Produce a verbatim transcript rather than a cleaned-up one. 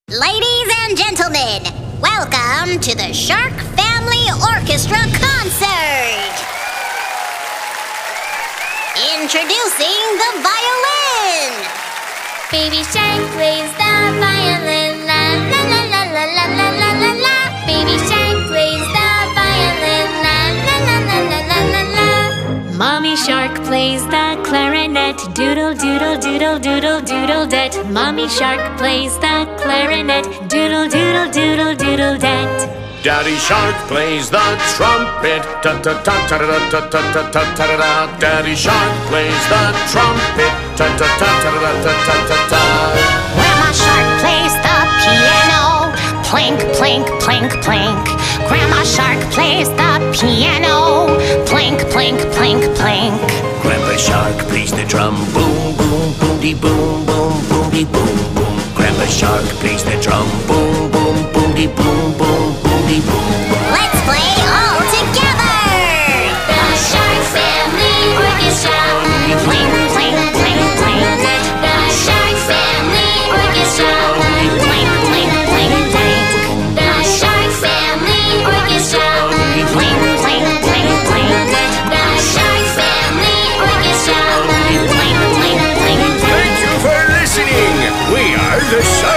Ladies and gentlemen, welcome to the Shark Family Orchestra concert! Introducing the violin! Baby Shark plays the violin, la la la la la la la la la la. Baby Shark plays the violin, la la la la la la la la. Mommy Shark plays the clarinet, doodle doodle doodle doodle doodle det. Mommy Shark plays the clarinet, doodle doodle doodle doodle det. Daddy Shark plays the trumpet, ta ta ta ta ta ta ta ta ta ta ta. Daddy Shark plays the trumpet, ta ta ta ta ta ta ta ta ta. Grandma Shark plays the piano, plank, plank, plank, plank. Grandma Shark plays the piano, plank, plank, plank, plank. Grandpa Shark plays the drum, boom, boom, boom, dee boom, boom, boom, dee boom, boom. Grandpa Shark plays the drum, boom, boom, boom, dee boom, boom, boom, dee boom, boom. Let's play all together! The Shark Family Orchestra. Plank, plank, plank, plank. The Shark Family Orchestra. Plank, plank, plank, plank. The Shark Family Orchestra. Plank, plank, plank, plank. The Shark Family Orchestra. Plank, plank, plank, plank. Thank you for listening. We are the Shark